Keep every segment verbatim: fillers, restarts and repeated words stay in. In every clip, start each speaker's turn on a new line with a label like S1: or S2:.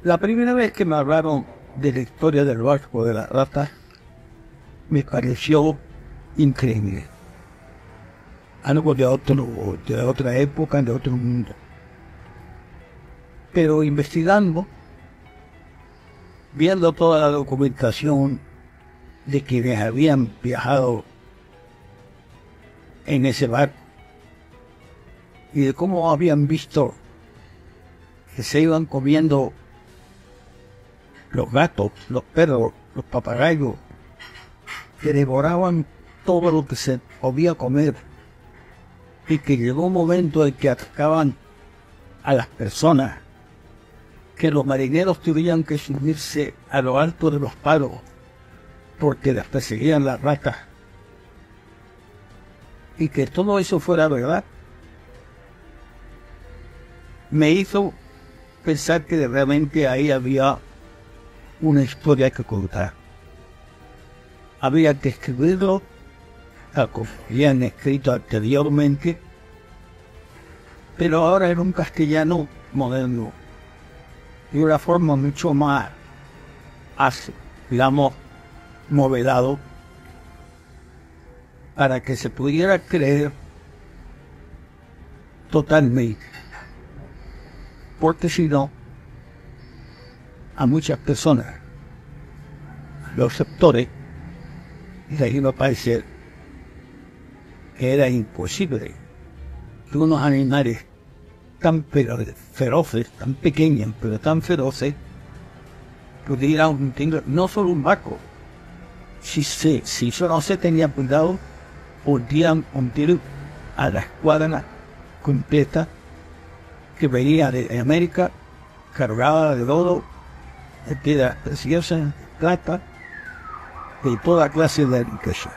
S1: La primera vez que me hablaron de la historia del barco de la rata, me pareció increíble. Algo de, otro, de otra época, de otro mundo. Pero investigando, viendo toda la documentación de quienes habían viajado en ese barco y de cómo habían visto que se iban comiendo los gatos, los perros, los papagayos, que devoraban todo lo que se podía comer, y que llegó un momento en que atacaban a las personas, que los marineros tuvieran que subirse a lo alto de los palos porque las perseguían las ratas, y que todo eso fuera verdad, me hizo pensar que realmente ahí había una historia que contar. Había que escribirlo tal como habían escrito anteriormente, pero ahora en un castellano moderno, de una forma mucho más, digamos, modelado, para que se pudiera creer totalmente. Porque si no, a muchas personas, los sectores, les iba a parecer que era imposible que unos animales tan feroces, tan pequeños, pero tan feroces, pudieran tener no solo un barco, si, se, si eso no se tenía cuidado, podían hundir a la escuadra completa que venía de América, cargada de lodo, de piedras preciosas, plata, de toda clase de riqueza.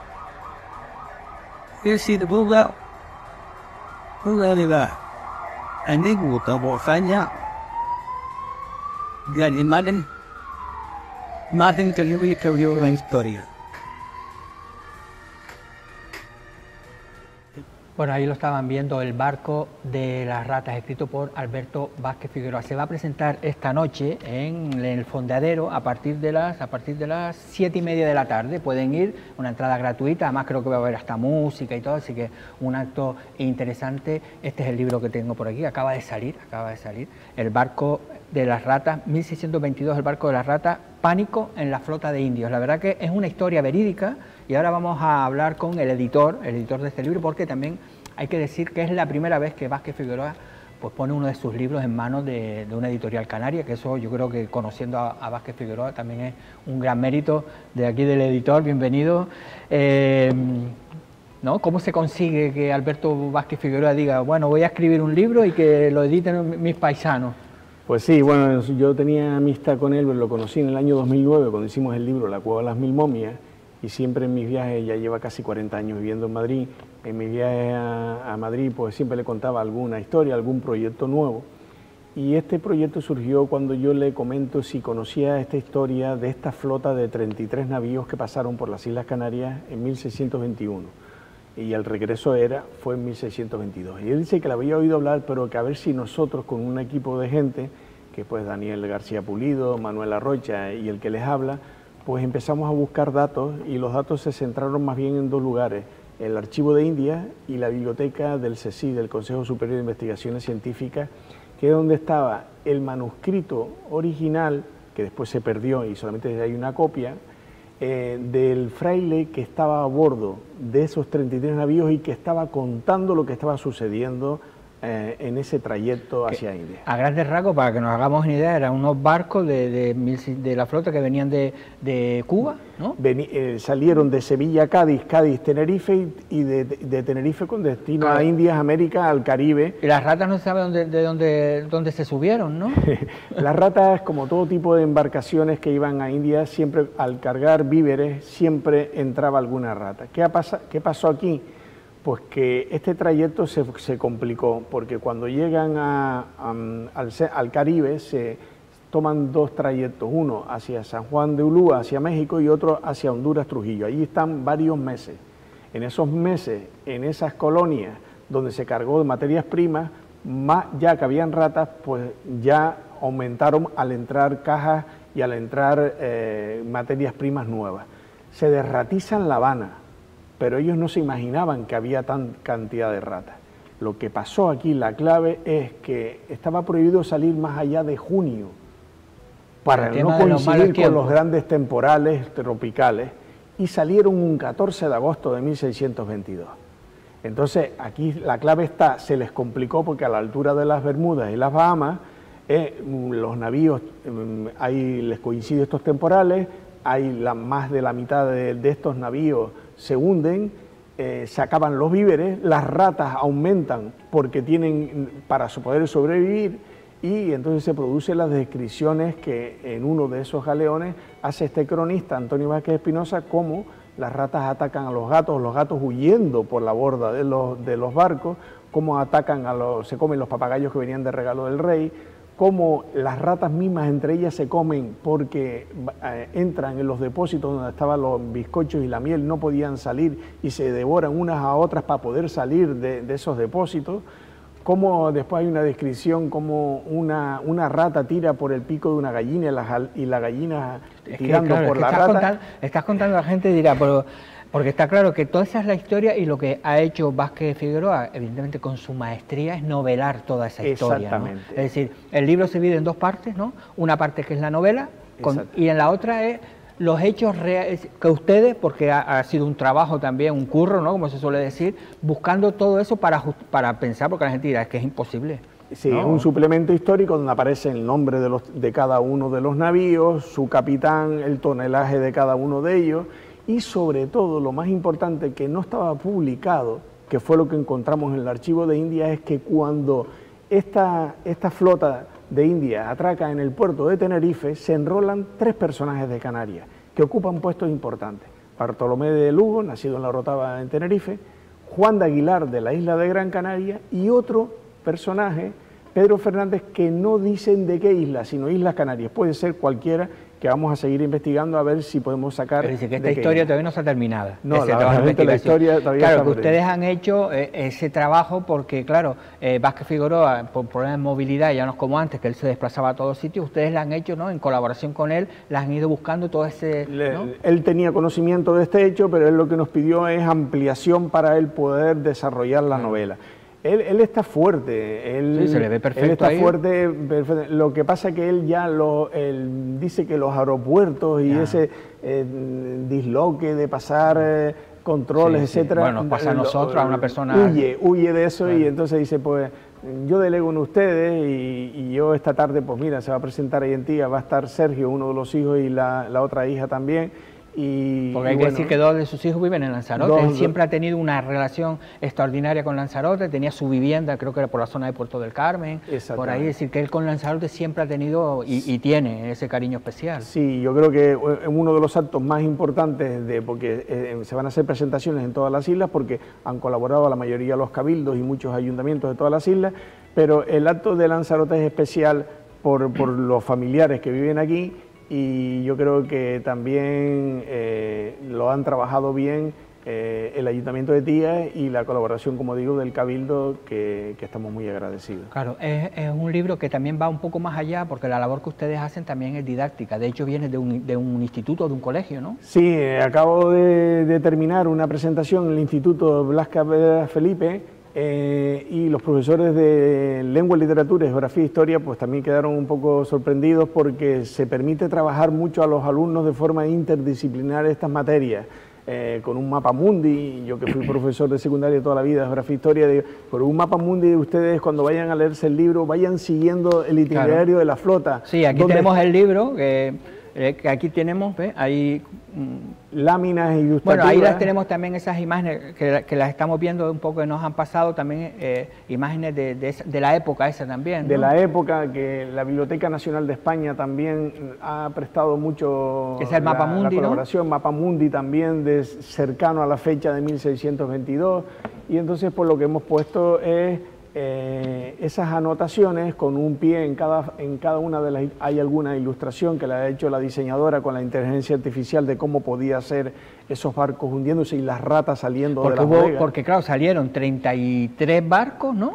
S1: Es decir, una, una de las anécdotas o hazañas de animales más increíbles que vio en la historia.
S2: Bueno, ahí lo estaban viendo, El barco de las ratas, escrito por Alberto Vázquez Figueroa. Se va a presentar esta noche en el Fondeadero a partir de las a partir de las siete y media de la tarde. Pueden ir, una entrada gratuita, además creo que va a haber hasta música y todo, así que un acto interesante. Este es el libro que tengo por aquí, acaba de salir, acaba de salir, El barco de las ratas, mil seiscientos veintidós, El barco de las ratas, pánico en la flota de indios. La verdad que es una historia verídica. Y ahora vamos a hablar con el editor, el editor de este libro, porque también hay que decir que es la primera vez que Vázquez Figueroa pues pone uno de sus libros en manos de, de una editorial canaria, que eso yo creo que conociendo a, a Vázquez Figueroa también es un gran mérito de aquí del editor. Bienvenido. Eh, ¿no? ¿Cómo se consigue que Alberto Vázquez Figueroa diga, bueno, voy a escribir un libro y que lo editen mis paisanos?
S3: Pues sí, bueno, yo tenía amistad con él, lo conocí en el año dos mil nueve cuando hicimos el libro La cueva de las mil momias, y siempre en mis viajes, ya lleva casi cuarenta años viviendo en Madrid, en mis viajes a, a Madrid pues siempre le contaba alguna historia, algún proyecto nuevo, y este proyecto surgió cuando yo le comento si conocía esta historia de esta flota de treinta y tres navíos que pasaron por las Islas Canarias en mil seiscientos veintiuno, y el regreso era, fue en mil seiscientos veintidós, y él dice que le había oído hablar, pero que a ver si nosotros con un equipo de gente, que pues Daniel García Pulido, Manuel Arrocha y el que les habla, pues empezamos a buscar datos, y los datos se centraron más bien en dos lugares, el Archivo de Indias y la biblioteca del C S I, del Consejo Superior de Investigaciones Científicas, que es donde estaba el manuscrito original, que después se perdió y solamente hay una copia, eh, del fraile que estaba a bordo de esos treinta y tres navíos y que estaba contando lo que estaba sucediendo Eh, en ese trayecto hacia India.
S2: A grandes rasgos, para que nos hagamos una idea, eran unos barcos de, de, de la flota que venían de, de Cuba, ¿no?
S3: Vení, eh, salieron de Sevilla a Cádiz, Cádiz, Tenerife, y de, de, de Tenerife con destino claro. a Indias, América, al Caribe.
S2: Y las ratas no se sabe dónde, de dónde, dónde se subieron, ¿no?
S3: Las ratas, como todo tipo de embarcaciones que iban a India, siempre al cargar víveres, siempre entraba alguna rata. ¿Qué, ha pas qué pasó aquí? Pues que este trayecto se, se complicó, porque cuando llegan a, a, al, al Caribe se toman dos trayectos, uno hacia San Juan de Ulúa, hacia México, y otro hacia Honduras, Trujillo. Allí están varios meses. En esos meses, en esas colonias donde se cargó de materias primas, más ya que habían ratas, pues ya aumentaron al entrar cajas y al entrar eh, materias primas nuevas. Se desratiza en La Habana, pero ellos no se imaginaban que había tan cantidad de ratas. Lo que pasó aquí, la clave es que estaba prohibido salir más allá de junio para no coincidir con los grandes temporales tropicales, y salieron un catorce de agosto de mil seiscientos veintidós. Entonces aquí la clave está, se les complicó porque a la altura de las Bermudas y las Bahamas, eh, los navíos, eh, ahí les coinciden estos temporales, hay la, más de la mitad de, de estos navíos se hunden, eh, se acaban los víveres, las ratas aumentan porque tienen para poder sobrevivir, y entonces se producen las descripciones que en uno de esos galeones hace este cronista, Antonio Vázquez Espinosa, cómo las ratas atacan a los gatos, los gatos huyendo por la borda de los, de los barcos, cómo atacan a los, se comen los papagayos que venían de regalo del rey, cómo las ratas mismas entre ellas se comen porque eh, entran en los depósitos donde estaban los bizcochos y la miel, no podían salir y se devoran unas a otras para poder salir de, de esos depósitos. Cómo después hay una descripción como una, una rata tira por el pico de una gallina y la, y la gallina
S2: es
S3: tirando
S2: que, claro,
S3: por
S2: es que
S3: la
S2: estás
S3: rata.
S2: Contando, estás contando, la gente dirá, pero, porque está claro que toda esa es la historia, y lo que ha hecho Vázquez Figueroa, evidentemente con su maestría, es novelar toda esa historia, ¿no? Es decir, el libro se divide en dos partes, ¿no? Una parte que es la novela, con, y en la otra es los hechos reales que ustedes, porque ha, ha sido un trabajo también, un curro, ¿no?, como se suele decir, buscando todo eso para, para pensar, porque la gente dirá, es que es imposible.
S3: Sí, ¿no? Un suplemento histórico donde aparece el nombre de, los, de cada uno de los navíos, su capitán, el tonelaje de cada uno de ellos, y sobre todo, lo más importante que no estaba publicado, que fue lo que encontramos en el archivo de India, es que cuando esta, esta flota de India atraca en el puerto de Tenerife, se enrolan tres personajes de Canarias que ocupan puestos importantes. Bartolomé de Lugo, nacido en la Orotava en Tenerife, Juan de Aguilar de la isla de Gran Canaria, y otro personaje, Pedro Fernández, que no dicen de qué isla, sino Islas Canarias. Puede ser cualquiera, que vamos a seguir investigando a ver si podemos sacar.
S2: Pero dice que esta historia todavía no está terminada.
S3: No, la, realmente la historia todavía
S2: Claro,
S3: está
S2: que ustedes han hecho eh, ese trabajo porque, claro, eh, Vázquez Figueroa, por problemas de movilidad, ya no es como antes, que él se desplazaba a todos sitios, ustedes la han hecho, ¿no?, en colaboración con él, las han ido buscando todo ese...
S3: Le,
S2: ¿no?
S3: Él tenía conocimiento de este hecho, pero él lo que nos pidió es ampliación para él poder desarrollar la novela. Él, él está fuerte, él,
S2: sí, se le ve perfecto,
S3: él está
S2: ahí.
S3: fuerte, perfecto. Lo que pasa es que él ya lo, él dice que los aeropuertos y ya. ese eh, disloque de pasar eh, controles,
S2: sí,
S3: etcétera,
S2: sí. Bueno, nos pasa a nosotros, a una persona...
S3: Huye, huye de eso, claro. Y entonces dice, pues yo delego en ustedes y, y yo esta tarde, pues mira, se va a presentar ahí en Tía, va a estar Sergio, uno de los hijos, y la, la otra hija también. Y,
S2: Porque hay
S3: y
S2: que
S3: bueno,
S2: decir que dos de sus hijos viven en Lanzarote.
S3: dos,
S2: Él siempre ha tenido una relación extraordinaria con Lanzarote, tenía su vivienda, creo que era por la zona de Puerto del Carmen, por ahí, es decir, que él con Lanzarote siempre ha tenido y, y tiene ese cariño especial.
S3: Sí, yo creo que es uno de los actos más importantes, de, porque eh, se van a hacer presentaciones en todas las islas, porque han colaborado la mayoría de los cabildos y muchos ayuntamientos de todas las islas, pero el acto de Lanzarote es especial por, por los familiares que viven aquí. Y yo creo que también eh, lo han trabajado bien eh, el Ayuntamiento de Tía y la colaboración, como digo, del Cabildo, que, que estamos muy agradecidos.
S2: Claro, es, es un libro que también va un poco más allá, porque la labor que ustedes hacen también es didáctica. De hecho, viene de un, de un instituto, de un colegio, ¿no?
S3: Sí, eh, acabo de, de terminar una presentación en el Instituto Blas Cabrera Felipe, Eh, y los profesores de Lengua, Literatura, Geografía e Historia pues también quedaron un poco sorprendidos porque se permite trabajar mucho a los alumnos de forma interdisciplinar estas materias, eh, con un mapa mundi. Yo que fui profesor de secundaria toda la vida de Geografía e Historia, digo, por un mapa mundi ustedes cuando vayan a leerse el libro vayan siguiendo el itinerario, claro, de la flota.
S2: Sí, aquí tenemos el libro que... Eh, que aquí tenemos, ¿ves? Ahí,
S3: mm, láminas ilustrativas.
S2: Bueno, ahí las tenemos también, esas imágenes que, que las estamos viendo un poco, que nos han pasado también eh, imágenes de, de, esa, de la época esa también, ¿no?
S3: De la época, que la Biblioteca Nacional de España también ha prestado mucho
S2: es el Mapa
S3: la,
S2: Mundi,
S3: la colaboración,
S2: ¿no?
S3: Mapa Mundi también, de, cercano a la fecha de mil seiscientos veintidós, y entonces pues lo que hemos puesto es Eh, esas anotaciones con un pie en cada, en cada una de las... Hay alguna ilustración que la ha hecho la diseñadora con la inteligencia artificial de cómo podía ser esos barcos hundiéndose y las ratas saliendo
S2: porque
S3: de las
S2: hubo,
S3: bodegas.
S2: Porque claro, salieron treinta y tres barcos, ¿no?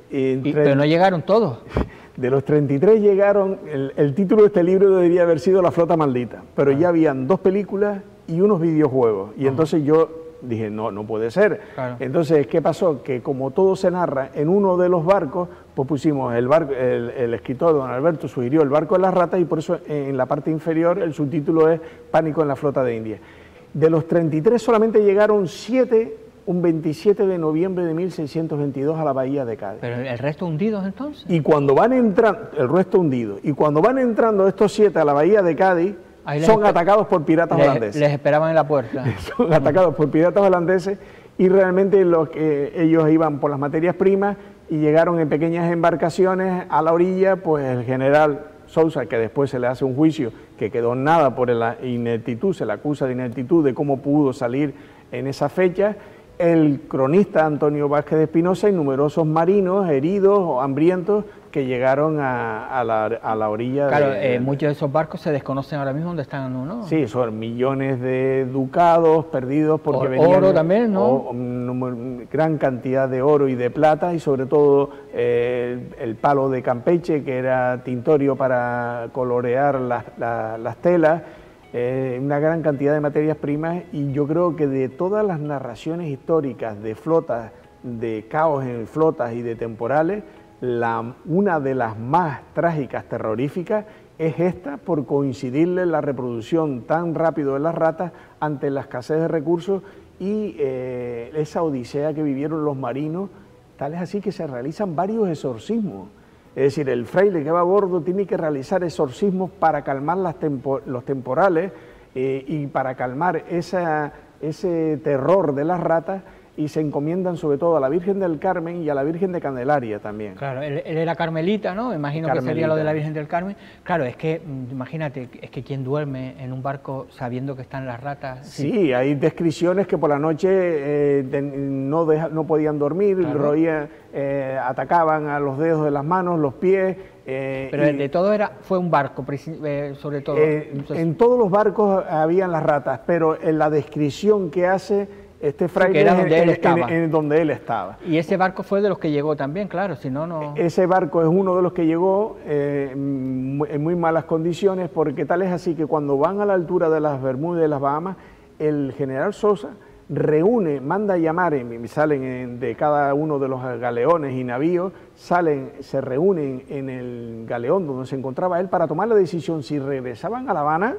S3: entre,
S2: y, pero no llegaron todos.
S3: De los treinta y tres llegaron, el, el título de este libro debería haber sido La Flota Maldita, pero ah. ya habían dos películas y unos videojuegos. Y Ajá. entonces yo dije, no, no puede ser. Claro. Entonces, ¿qué pasó? Que como todo se narra en uno de los barcos, pues pusimos el barco, el, el escritor don Alberto sugirió El barco de las ratas y por eso en la parte inferior el subtítulo es Pánico en la Flota de India. De los treinta y tres solamente llegaron siete, un veintisiete de noviembre de mil seiscientos veintidós a la bahía de Cádiz.
S2: ¿Pero el resto hundidos entonces?
S3: Y cuando van entrando, el resto hundido, y cuando van entrando estos siete a la bahía de Cádiz, son atacados por piratas
S2: les,
S3: holandeses.
S2: Les esperaban en la puerta.
S3: Son atacados por piratas holandeses y realmente los que ellos iban por las materias primas y llegaron en pequeñas embarcaciones a la orilla, pues el general Sousa, que después se le hace un juicio que quedó en nada por la ineptitud, se le acusa de ineptitud de cómo pudo salir en esa fecha, el cronista Antonio Vázquez de Espinosa y numerosos marinos heridos o hambrientos que llegaron a, a, la, a la orilla.
S2: Claro,
S3: de, de,
S2: eh, muchos de esos barcos se desconocen ahora mismo dónde están, ¿no?
S3: Sí, son millones de ducados perdidos porque
S2: o,
S3: venían...
S2: Oro también, ¿no?
S3: O, o, gran cantidad de oro y de plata y sobre todo eh, el, el palo de Campeche, que era tintorio para colorear las, las, las telas, eh, una gran cantidad de materias primas, y yo creo que de todas las narraciones históricas de flotas, de caos en flotas y de temporales, la, una de las más trágicas, terroríficas, es esta, por coincidirle la reproducción tan rápido de las ratas ante la escasez de recursos y eh, esa odisea que vivieron los marinos, tal es así que se realizan varios exorcismos. Es decir, el fraile que va a bordo tiene que realizar exorcismos para calmar las tempo, los temporales eh, y para calmar esa, ese terror de las ratas, y se encomiendan sobre todo a la Virgen del Carmen y a la Virgen de Candelaria también.
S2: Claro, él, él era carmelita, ¿no? Imagino carmelita. Que sería lo de la Virgen del Carmen. Claro, es que, imagínate, es que quien duerme en un barco sabiendo que están las ratas...
S3: Sí, sí hay descripciones que por la noche eh, de, no, deja, no podían dormir, claro. roía, eh, atacaban a los dedos de las manos, los pies...
S2: Eh, Pero y, de todo era, fue un barco, eh, sobre todo.
S3: Eh, Entonces, en todos los barcos habían las ratas, pero en la descripción que hace... Este fraile
S2: era donde
S3: en,
S2: él estaba.
S3: En, en donde él estaba.
S2: Y ese barco fue de los que llegó también, claro, si no, no...
S3: Ese barco es uno de los que llegó eh, en muy malas condiciones, porque tal es así que cuando van a la altura de las Bermudas y de las Bahamas, el general Sosa reúne, manda a llamar, y salen de cada uno de los galeones y navíos, salen, se reúnen en el galeón donde se encontraba él para tomar la decisión si regresaban a La Habana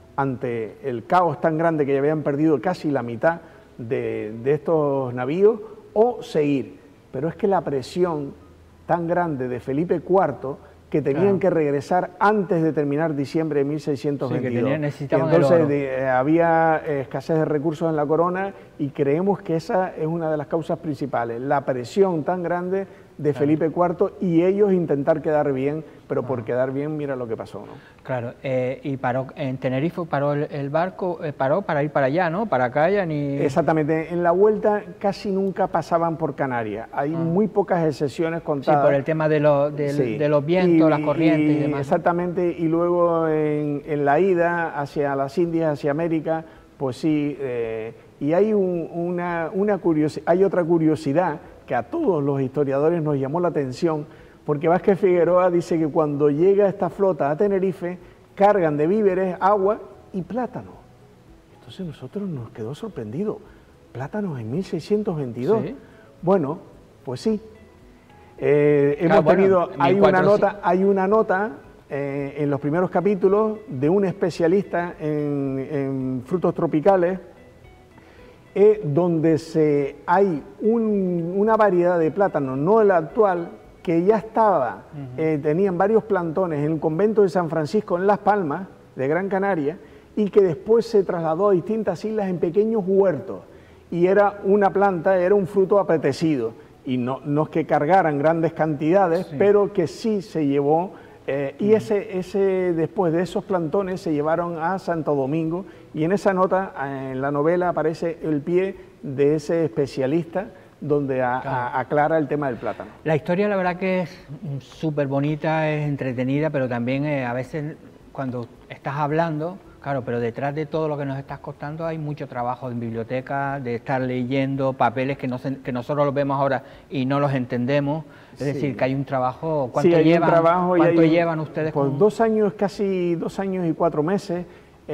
S3: ante el caos tan grande que ya habían perdido casi la mitad De, de estos navíos, o seguir. Pero es que la presión tan grande de Felipe cuarto, que tenían claro. que regresar antes de terminar diciembre de mil seiscientos veintidós. Sí, que tenían, necesitaban y entonces de, eh, había eh, escasez de recursos en la corona, y creemos que esa es una de las causas principales, la presión tan grande de claro. Felipe cuarto y ellos intentar quedar bien, pero ah. por quedar bien mira lo que pasó, ¿no?
S2: Claro, eh, y paró en Tenerife, paró el, el barco, eh, paró para ir para allá, ¿no? Para acá ya ni...
S3: Exactamente, en la vuelta casi nunca pasaban por Canarias, hay ah. muy pocas excepciones contadas.
S2: Sí, por el tema de, lo, de, sí. de los vientos, y, las corrientes y, y demás.
S3: Exactamente, y luego en, en la ida hacia las Indias, hacia América, pues sí, eh, y hay un, una, una curiosidad, hay otra curiosidad que a todos los historiadores nos llamó la atención, porque Vázquez Figueroa dice que cuando llega esta flota a Tenerife, cargan de víveres, agua y plátano. Entonces nosotros nos quedó sorprendido, plátanos en mil seiscientos veintidós. ¿Sí? Bueno, pues sí. Eh, hemos ah, bueno, tenido, hay una nota, hay una nota eh, en los primeros capítulos de un especialista en, en frutos tropicales, Eh, donde se, hay un, una variedad de plátano, no el actual, que ya estaba, uh-huh. eh, tenían varios plantones en el convento de San Francisco en Las Palmas, de Gran Canaria, y que después se trasladó a distintas islas en pequeños huertos, y era una planta, era un fruto apetecido, y no, no es que cargaran grandes cantidades, sí. pero que sí se llevó, eh, y uh-huh. ese, ese, después de esos plantones se llevaron a Santo Domingo, y en esa nota, en la novela, aparece el pie de ese especialista donde a, claro. a, aclara el tema del plátano.
S2: La historia, la verdad que es súper bonita, es entretenida, pero también eh, a veces cuando estás hablando, Claro, pero detrás de todo lo que nos estás contando hay mucho trabajo en biblioteca, de estar leyendo papeles que, no se, que nosotros los vemos ahora y no los entendemos. Es sí. decir, que hay un trabajo. ¿Cuánto,
S3: sí,
S2: llevan,
S3: trabajo
S2: ¿cuánto
S3: hay,
S2: llevan ustedes?
S3: Pues
S2: con...
S3: dos años, casi dos años y cuatro meses.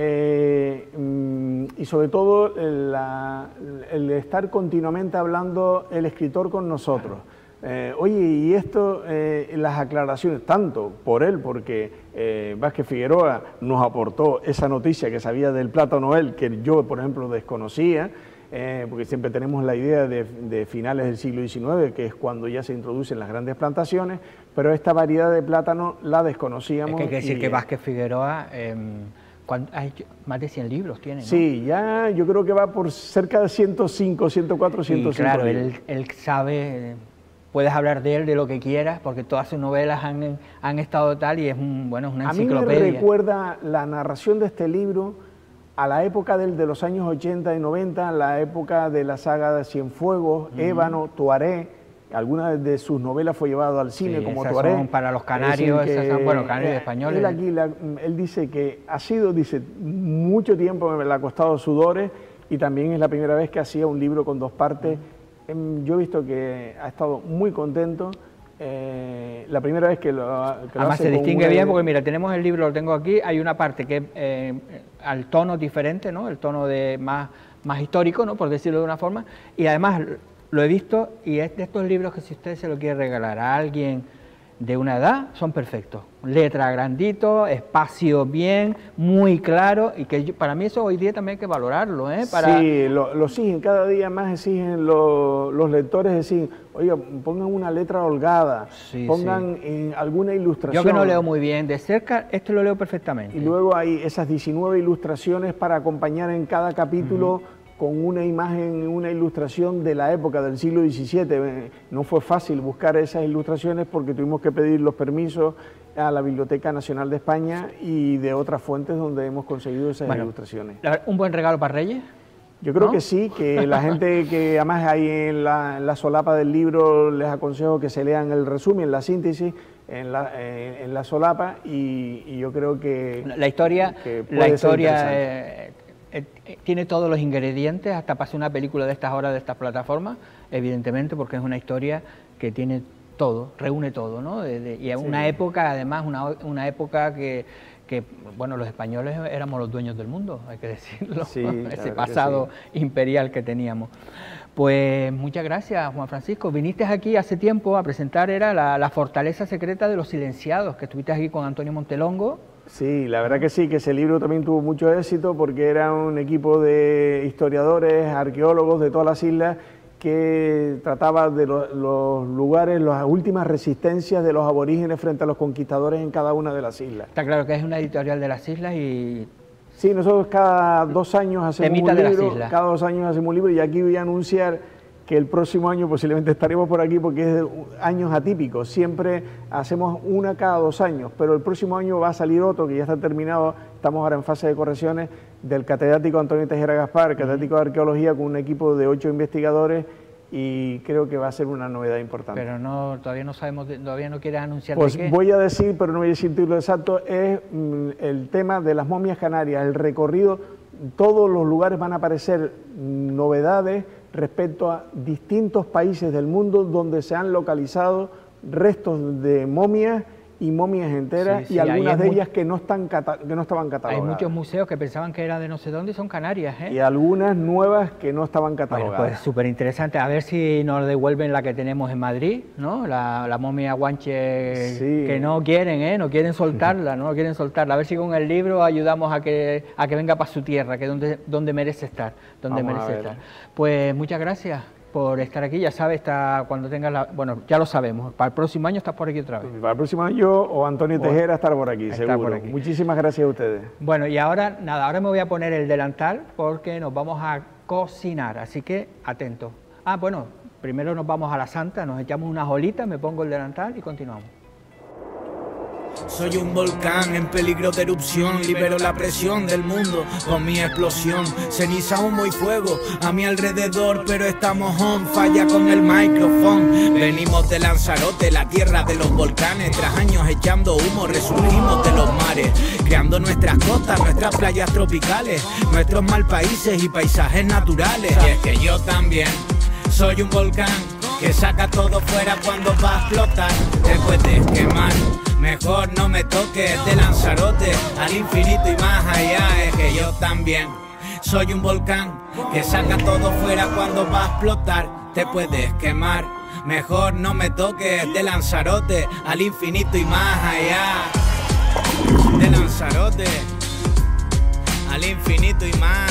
S3: Eh, y sobre todo la, el estar continuamente hablando el escritor con nosotros. Eh, oye, y esto, eh, las aclaraciones, tanto por él, porque eh, Vázquez Figueroa nos aportó esa noticia que sabía del plátano él, que yo, por ejemplo, desconocía, eh, porque siempre tenemos la idea de, de finales del siglo diecinueve, que es cuando ya se introducen las grandes plantaciones, pero esta variedad de plátano la desconocíamos.
S2: Es que hay que decir
S3: y,
S2: que Vázquez Figueroa... Eh, Hay más de cien libros tiene, ¿no?
S3: Sí, ya yo creo que va por cerca de ciento cinco, ciento cuatro, ciento cinco.
S2: Y claro, él, él sabe, puedes hablar de él de lo que quieras, porque todas sus novelas han, han estado tal y es, un, bueno, es una enciclopedia.
S3: A mí me recuerda la narración de este libro a la época del, de los años ochenta y noventa, la época de la saga de Cienfuegos, uh-huh. Ébano, Tuaré. Alguna de sus novelas fue llevado al cine, sí, como
S2: esas
S3: Tuaré.
S2: Son para los canarios,
S3: que,
S2: esas son, bueno, canarios eh, españoles.
S3: Él aquí, la, él dice que ha sido, dice, mucho tiempo me le ha costado sudores y también es la primera vez que hacía un libro con dos partes. Eh, yo he visto que ha estado muy contento. Eh, la primera vez que lo, que lo
S2: Además
S3: hace
S2: se distingue
S3: una...
S2: bien porque mira, tenemos el libro, lo tengo aquí, hay una parte que eh, al tono diferente, ¿no? El tono de más, más histórico, ¿no? Por decirlo de una forma, y además lo he visto y es de estos libros que si usted se lo quiere regalar a alguien de una edad, son perfectos. Letra grandito, espacio bien, muy claro, y que yo, para mí eso hoy día también hay que valorarlo, ¿eh? Para...
S3: Sí, lo, lo exigen, cada día más exigen lo, los lectores, exigen, oiga, pongan una letra holgada, sí, pongan sí. En alguna ilustración.
S2: Yo que no leo muy bien de cerca, esto lo leo perfectamente.
S3: Y luego hay esas diecinueve ilustraciones para acompañar en cada capítulo, uh-huh. con una imagen, una ilustración de la época del siglo diecisiete. No fue fácil buscar esas ilustraciones porque tuvimos que pedir los permisos a la Biblioteca Nacional de España y de otras fuentes donde hemos conseguido esas bueno, ilustraciones.
S2: ¿Un buen regalo para Reyes?
S3: Yo creo
S2: ¿no?
S3: que sí, que la gente que además ahí en la, en la solapa del libro les aconsejo que se lean el resumen, la síntesis en la, en, en la solapa y, y yo creo que...
S2: La historia, que la historia eh, eh, tiene todos los ingredientes, hasta para hacer una película de estas horas de estas plataformas, evidentemente, porque es una historia que tiene todo, reúne todo, ¿no? De, de, y es sí. una época, además, una, una época que, que, bueno, los españoles éramos los dueños del mundo, hay que decirlo, sí, ese pasado que sí. imperial que teníamos. Pues muchas gracias, Juan Francisco. Viniste aquí hace tiempo a presentar, era la, la fortaleza secreta de los silenciados, que estuviste aquí con Antonio Montelongo.
S3: Sí, la verdad que sí, que ese libro también tuvo mucho éxito porque era un equipo de historiadores, arqueólogos de todas las islas que trataba de lo, los lugares, las últimas resistencias de los aborígenes frente a los conquistadores en cada una de las islas.
S2: Está claro que es una editorial de las islas y...
S3: Sí, nosotros cada dos años hacemos un libro, cada dos años hacemos un libro y aquí voy a anunciar que el próximo año posiblemente estaremos por aquí porque es de años atípicos, siempre hacemos una cada dos años, pero el próximo año va a salir otro que ya está terminado, estamos ahora en fase de correcciones, del catedrático Antonio Tejera Gaspar, catedrático de Arqueología con un equipo de ocho investigadores y creo que va a ser una novedad importante.
S2: Pero no, todavía no sabemos, todavía no quieres anunciar
S3: pues
S2: de qué.
S3: Voy a decir, pero no voy a decir el título exacto, es mm, el tema de las momias canarias, el recorrido, todos los lugares van a aparecer novedades respecto a distintos países del mundo donde se han localizado restos de momias y momias enteras sí, sí, y algunas de ellas que no, están que no estaban catalogadas.
S2: Hay muchos museos que pensaban que eran de no sé dónde y son Canarias, ¿eh?
S3: Y algunas nuevas que no estaban catalogadas.
S2: Bueno, pues súper interesante. A ver si nos devuelven la que tenemos en Madrid, ¿no? La, la momia guanche sí. que no quieren, ¿eh? No quieren soltarla, no quieren soltarla. A ver si con el libro ayudamos a que, a que venga para su tierra, que es donde, donde merece estar, donde Vamos merece estar. Pues muchas gracias por estar aquí, ya sabes, está, cuando tengas la... Bueno, ya lo sabemos, para el próximo año estás por aquí otra vez.
S3: Para el próximo año yo o Antonio bueno, Tejera estar por aquí, seguro. Por aquí. Muchísimas gracias a ustedes.
S2: Bueno, y ahora, nada, ahora me voy a poner el delantal porque nos vamos a cocinar, así que atento. Ah, bueno, primero nos vamos a la Santa, nos echamos unas olitas, me pongo el delantal y continuamos.
S4: Soy un volcán en peligro de erupción, libero la presión del mundo con mi explosión. Ceniza, humo y fuego a mi alrededor, pero estamos on falla con el micrófono. Venimos de Lanzarote, la tierra de los volcanes. Tras años echando humo resurgimos de los mares, creando nuestras costas, nuestras playas tropicales, nuestros mal países y paisajes naturales. Y es que yo también soy un volcán que saca todo fuera cuando va a explotar. Te puedes quemar, mejor no me toques. De Lanzarote al infinito y más allá. Es que yo también soy un volcán que saca todo fuera cuando va a explotar. Te puedes quemar, mejor no me toques. De Lanzarote al infinito y más allá. De Lanzarote al infinito y más